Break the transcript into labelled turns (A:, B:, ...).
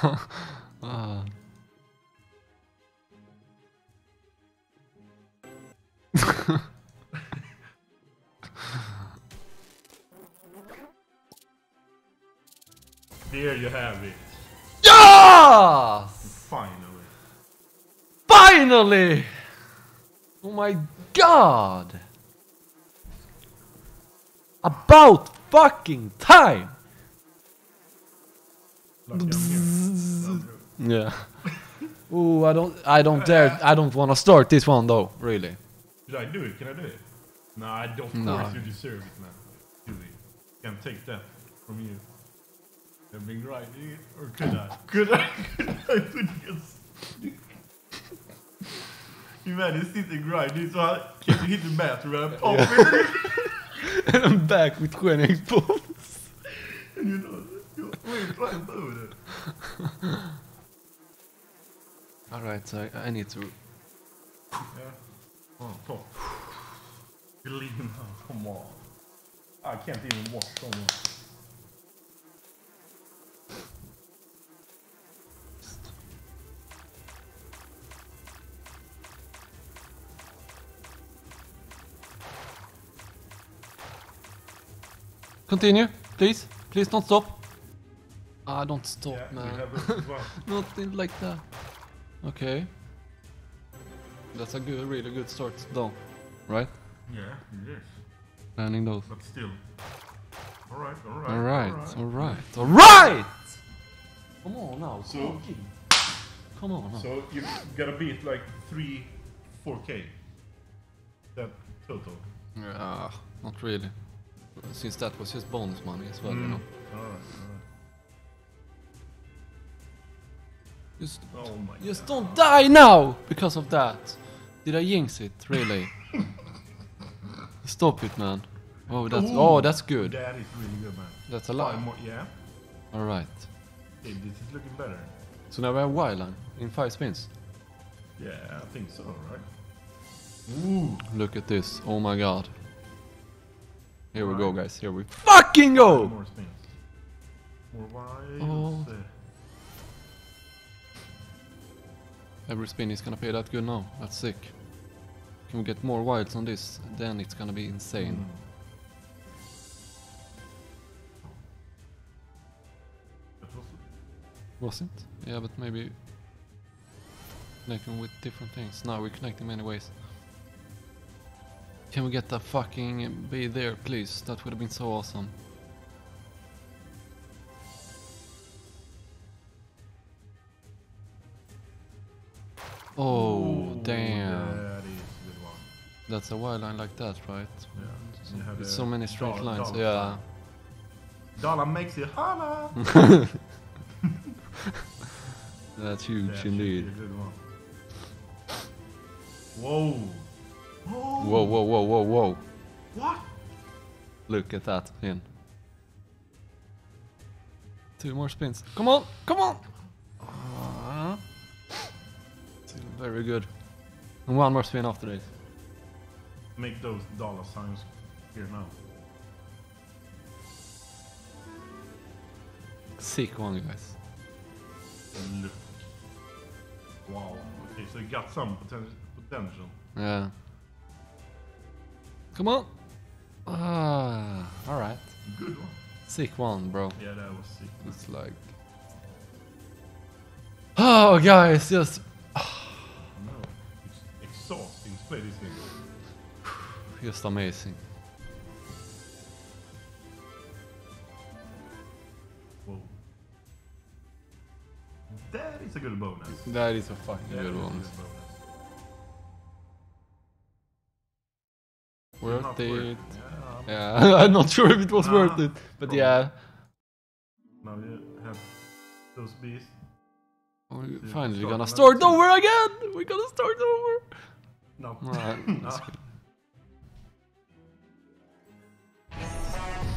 A: There you have it.
B: Yeah!
A: Finally.
B: Finally! Oh my god! About fucking time! Yeah. Ooh, I don't dare. I don't want to start this one though. Really.
A: Should I do it? Can I do it? No, I don't. Of course you deserve it, man. Really. Can't take that from you. I've been grinding it, or could I? Could I? Could I just... You man, you sit and grind. So I can't hit the bathroom and I pop it.
B: And I'm back with 20 balls.
A: And you know, you're trying to do it.
B: Alright, so I need to...
A: Yeah. Oh, top. You're leaving now. Come on. I can't even watch someone.
B: Continue, please. Please don't stop. Ah, don't stop,
A: Yeah,
B: man.
A: we have it as well.
B: Nothing like that. Okay. That's a good, really good start, though. Right?
A: Yeah, it is.
B: Landing those.
A: But still. Alright, alright.
B: Alright, alright, alright! Come on now.
A: So,
B: come on now.
A: so you gotta beat like 4K. That total.
B: Yeah, not really. Since that was just bonus money as well, you know.
A: Alright, alright. Oh my
B: Just don't die now because of that. Did I jinx it? Really? Stop it, man. Oh, that's good.
A: That is really good, man.
B: That's a lot.
A: Yeah.
B: All right.
A: Hey, this is looking better.
B: So now we have wild line in 5 spins.
A: Yeah, I think so, right? Ooh.
B: Look at this. Oh my god. Here we go, guys. Here we fucking go.
A: More spins. More wilds.
B: Oh. Every spin is gonna pay that good now. That's sick. Can we get more wilds on this? Then it's gonna be insane. Wasn't? Yeah, but maybe connecting with different things. Now we connect in many ways. Can we get that fucking be there, please? That would have been so awesome. Oh, damn.
A: That is a good one.
B: That's a wild line like that, right?
A: Yeah.
B: With so many straight lines,
A: dollar
B: yeah.
A: Dollar makes you holla.
B: That's huge
A: That
B: indeed.
A: should be a good one. Whoa.
B: Whoa, whoa, whoa, whoa, whoa.
A: What?
B: Look at that, in. 2 more spins. Come on, come on! Still very good. And 1 more spin after this.
A: Make those dollar signs here now.
B: Sick one, guys.
A: Look. Wow. Okay, so you got some potential.
B: Yeah. Come on! Alright.
A: Good one.
B: Sick one, bro.
A: Yeah, that was sick.
B: It's like... Oh, guys, just...
A: No, it's exhausting to play this game.
B: Just amazing.
A: Whoa. That is a good bonus.
B: That is a fucking
A: That
B: good
A: is a
B: one.
A: bonus.
B: Worth
A: Not
B: it.
A: worth it.
B: Yeah, I'm not sure if it was worth it, but
A: probably.
B: yeah.
A: Now you have those beasts.
B: We're finally gonna start over again! We're gonna start over!
A: No.
B: Alright,
A: No.
B: that's good.